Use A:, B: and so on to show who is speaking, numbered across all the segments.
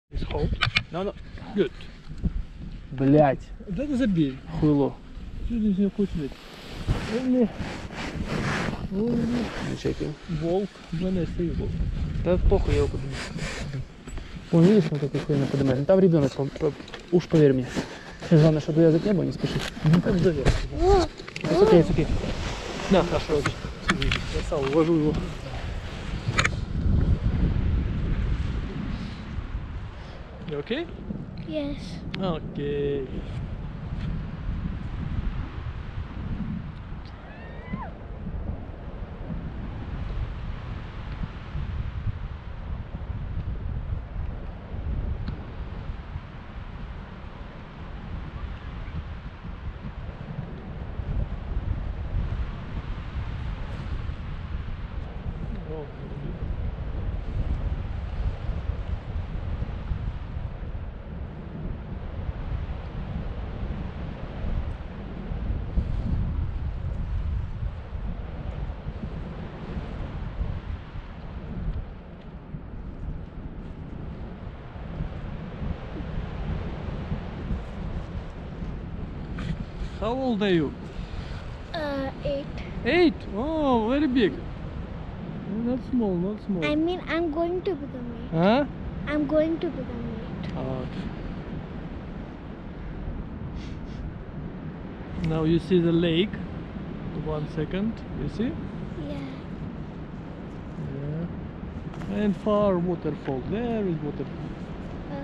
A: It's hot.
B: No, no.
A: Good.
B: Блять,
A: That is a big.
B: хуйло.
A: Что здесь не вкусный? Only
B: Не чекаю.
A: волк, when I say волк.
B: Да похуй, я его подниму. Вон, видишь, он такой хуйня поднимает. Ну, там ребенок, уж поверь мне. Главное, чтобы язык не был, не спеши.
A: Ну как завер.
B: It's okay, it's okay.
A: Да, хорошо. Красава, увожу его. You okay?
C: Yes.
A: Okay. How old are you?
C: 8.
A: 8. Oh, very big. Not small, not small.
C: I mean, I'm going to become 8.
A: Huh?
C: I'm going to become 8.
A: Okay. Now you see the lake. 1 second. You see?
C: Yeah.
A: Yeah. And far waterfall. There is waterfall.
C: Uh,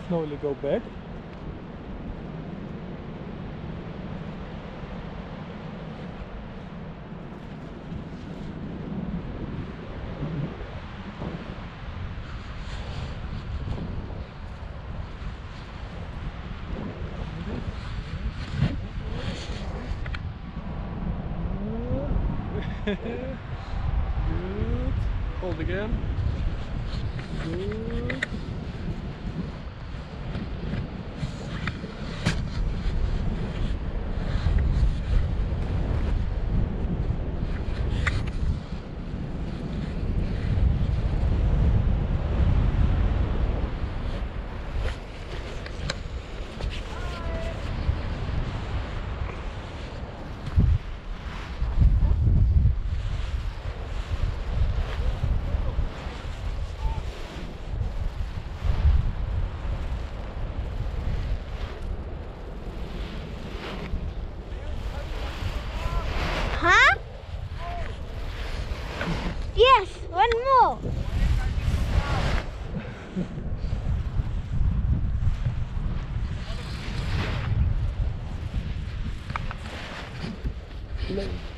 A: Slowly go back. Good. Hold again. Good.
C: Huh? Yes, one more.
A: Play.